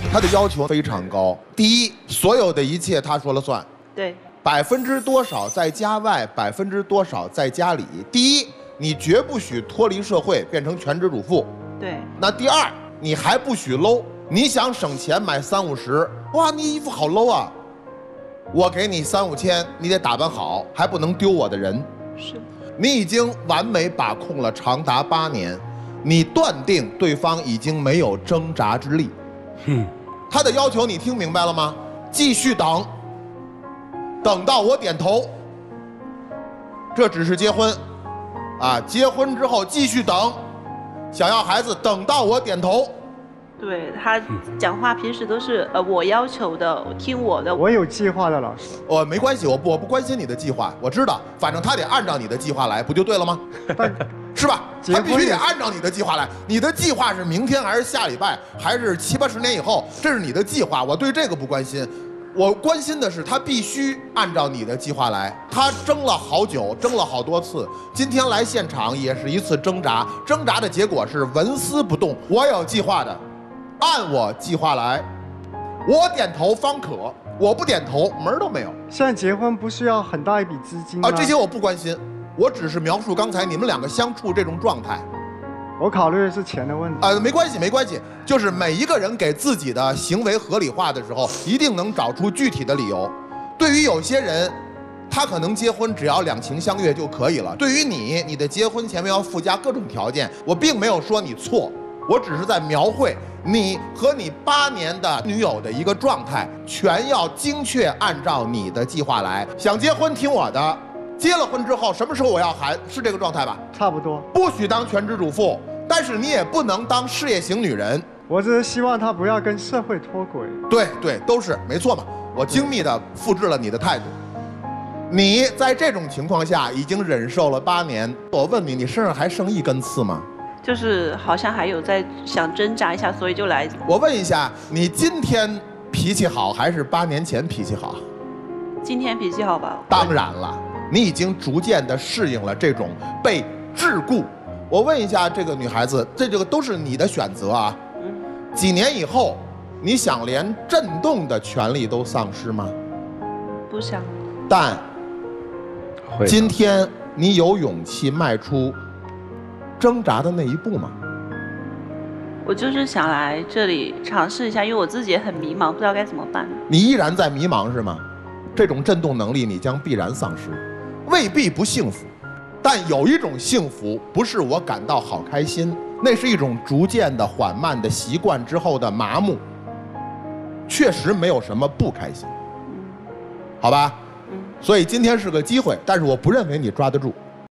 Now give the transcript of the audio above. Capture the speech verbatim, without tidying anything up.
他的要求非常高。第一，所有的一切他说了算。 对。 百分之多少在家外，百分之多少在家里。第一，你绝不许脱离社会，变成全职主妇。 对。 那第二，你还不许 low。你想省钱买三五十，哇，你衣服好 low 啊！我给你三五千，你得打扮好，还不能丢我的人。 是。 你已经完美把控了长达八年，你断定对方已经没有挣扎之力。嗯，他的要求你听明白了吗？继续等，等到我点头。这只是结婚，啊，结婚之后继续等，想要孩子，等到我点头。 对他讲话平时都是呃我要求的，听我的。 我有计划的，老师。 我没关系，我不我不关心你的计划，我知道，反正他得按照你的计划来，不就对了吗？是吧？他必须得按照你的计划来。你的计划是明天还是下礼拜，还是七八十年以后？这是你的计划，我对这个不关心。我关心的是他必须按照你的计划来。他争了好久，争了好多次，今天来现场也是一次挣扎，挣扎的结果是纹丝不动。我有计划的。按我计划来，我点头方可，我不点头门都没有。 现在结婚不需要很大一笔资金吗？ 啊，这些我不关心，我只是描述刚才你们两个相处这种状态。 我考虑的是钱的问题。 啊，没关系，没关系，就是每一个人给自己的行为合理化的时候，一定能找出具体的理由。对于有些人，他可能结婚只要两情相悦就可以了。对于你，你的结婚前面要附加各种条件，我并没有说你错。我只是在描绘你和你八年的女友的一个状态，全要精确按照你的计划来。想结婚听我的，结了婚之后什么时候我要孩子，是这个状态吧？ 差不多。 不许当全职主妇，但是你也不能当事业型女人。 我只是希望她不要跟社会脱轨。 对对，都是没错嘛。我精密的复制了你的态度。你在这种情况下已经忍受了八年，我问你，你身上还剩一根刺吗？ 就是好像还有在想挣扎一下，所以就来。 我问一下，你今天脾气好还是八年前脾气好？ 今天脾气好吧？ 当然了，你已经逐渐的适应了这种被桎梏。我问一下这个女孩子，这这个都是你的选择啊。嗯。几年以后，你想连震动的权利都丧失吗？ 不想。 但今天你有勇气迈出挣扎的那一步吗？ 我就是想来这里尝试一下，因为我自己也很迷茫，不知道该怎么办。 你依然在迷茫是吗？这种震动能力你将必然丧失，未必不幸福，但有一种幸福不是我感到好开心，那是一种逐渐的缓慢的习惯之后的麻木。确实没有什么不开心，好吧？所以今天是个机会，但是我不认为你抓得住。